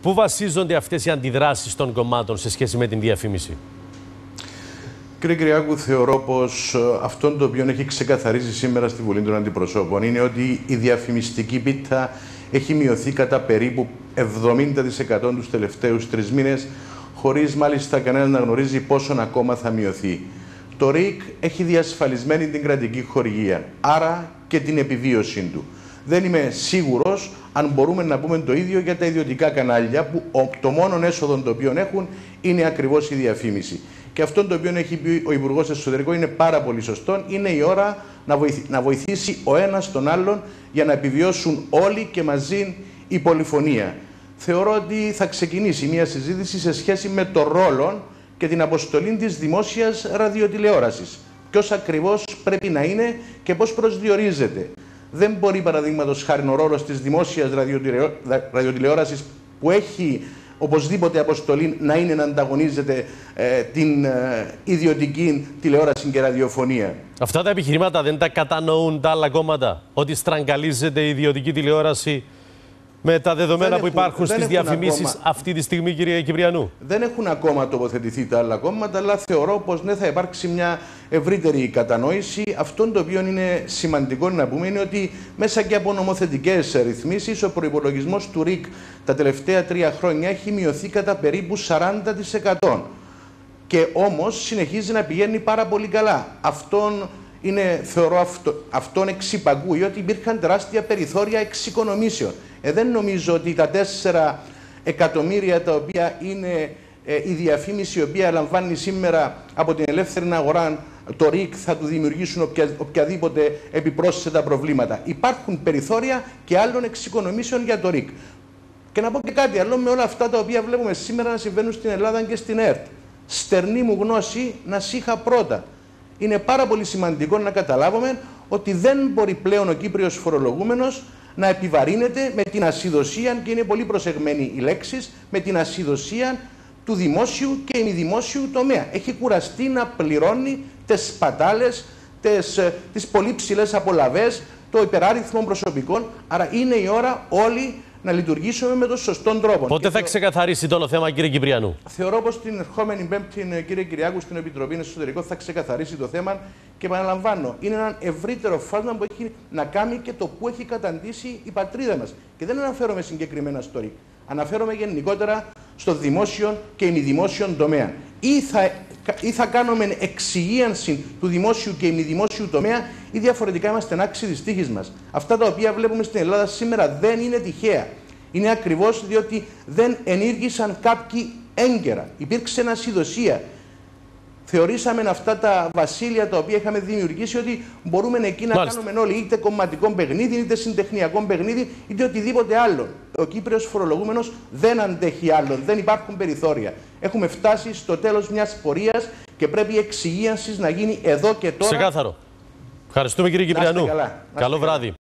Πού βασίζονται αυτές οι αντιδράσεις των κομμάτων σε σχέση με την διαφήμιση? Κύριε Κυριάκου, θεωρώ πως αυτό το οποίο έχει ξεκαθαρίσει σήμερα στη Βουλή των Αντιπροσώπων είναι ότι η διαφημιστική πίτα έχει μειωθεί κατά περίπου 70% τους τελευταίους 3 μήνες, χωρίς μάλιστα κανένας να γνωρίζει πόσο ακόμα θα μειωθεί. Το ΡΙΚ έχει διασφαλισμένη την κρατική χορηγία, άρα και την επιβίωσή του. Δεν είμαι σίγουρος αν μπορούμε να πούμε το ίδιο για τα ιδιωτικά κανάλια, που το μόνο έσοδο το οποίο έχουν είναι ακριβώς η διαφήμιση. Και αυτό το οποίο έχει πει ο Υπουργός Εσωτερικών είναι πάρα πολύ σωστό. Είναι η ώρα να βοηθήσει ο ένας τον άλλον για να επιβιώσουν όλοι και μαζί η πολυφωνία. Θεωρώ ότι θα ξεκινήσει μια συζήτηση σε σχέση με το ρόλο και την αποστολή της δημόσιας ραδιοτηλεόρασης. Ποιος ακριβώς πρέπει να είναι και πώς προσδιορίζεται. Δεν μπορεί, παραδείγματος χάρη, ο ρόλος της δημόσιας ραδιοτηλεόρασης, που έχει οπωσδήποτε αποστολή, να είναι να ανταγωνίζεται την ιδιωτική τηλεόραση και ραδιοφωνία. Αυτά τα επιχειρήματα δεν τα κατανοούν τα άλλα κόμματα? Ότι στραγγαλίζεται η ιδιωτική τηλεόραση με τα δεδομένα που υπάρχουν στις διαφημίσεις αυτή τη στιγμή, κύριε Κυπριανού? Δεν έχουν ακόμα τοποθετηθεί τα άλλα κόμματα, αλλά θεωρώ πως ναι, θα υπάρξει μια ευρύτερη κατανόηση. Αυτό το οποίο είναι σημαντικό να πούμε είναι ότι μέσα και από νομοθετικές ρυθμίσεις ο προϋπολογισμός του ΡΙΚ τα τελευταία 3 χρόνια έχει μειωθεί κατά περίπου 40%. Και όμως συνεχίζει να πηγαίνει πάρα πολύ καλά. Θεωρώ αυτόν εξυπακούει ότι υπήρχαν τεράστια περιθώρια εξοικονομήσεων. Δεν νομίζω ότι τα 4 εκατομμύρια τα οποία είναι η διαφήμιση η οποία λαμβάνει σήμερα από την ελεύθερη αγορά το ΡΙΚ θα του δημιουργήσουν οποιαδήποτε επιπρόσθετα προβλήματα. Υπάρχουν περιθώρια και άλλων εξοικονομήσεων για το ΡΙΚ. Και να πω και κάτι άλλο με όλα αυτά τα οποία βλέπουμε σήμερα να συμβαίνουν στην Ελλάδα και στην ΕΡΤ. Στερνή μου γνώση να σήχα πρώτα. Είναι πάρα πολύ σημαντικό να καταλάβουμε ότι δεν μπορεί πλέον ο Κύπριος φορολογούμενος να επιβαρύνεται με την ασυδοσία, και είναι πολύ προσεγμένη οι λέξεις, με την ασυδοσία του δημόσιου και ημιδημόσιου τομέα. Έχει κουραστεί να πληρώνει τις σπατάλες, τις πολύ ψηλές απολαβές, το υπεράριθμο προσωπικών. Άρα είναι η ώρα όλοι να λειτουργήσουμε με τον σωστό τρόπο. Πότε θα ξεκαθαρίσει το όλο θέμα, κύριε Κυπριανού? Θεωρώ πως την ερχόμενη Πέμπτη, κύριε Κυριάκου, στην Επιτροπή Εσωτερικών θα ξεκαθαρίσει το θέμα. Και επαναλαμβάνω, είναι ένα ευρύτερο φάσμα που έχει να κάνει και το που έχει καταντήσει η πατρίδα μας. Και δεν αναφέρομαι συγκεκριμένα στο ΡΙΚ. Αναφέρομαι γενικότερα στο δημόσιο και ημιδημόσιο τομέα. Ή θα κάνουμε εξυγίανση του δημόσιου και ημιδημόσιου τομέα, ή διαφορετικά είμαστε άξιοι της τύχης μας. Αυτά τα οποία βλέπουμε στην Ελλάδα σήμερα δεν είναι τυχαία. Είναι ακριβώς διότι δεν ενήργησαν κάποιοι έγκαιρα. Υπήρξε ασυδοσία. Θεωρήσαμε αυτά τα βασίλεια τα οποία είχαμε δημιουργήσει ότι μπορούμε εκεί να κάνουμε όλοι είτε κομματικό παιχνίδι, είτε συντεχνιακό παιχνίδι, είτε οτιδήποτε άλλο. Ο Κύπριος φορολογούμενος δεν αντέχει άλλο, δεν υπάρχουν περιθώρια. Έχουμε φτάσει στο τέλος μιας πορείας και πρέπει η εξυγίανση να γίνει εδώ και τώρα. Ξεκάθαρο. Ευχαριστούμε, κύριε Κυπριανού. Καλό βράδυ.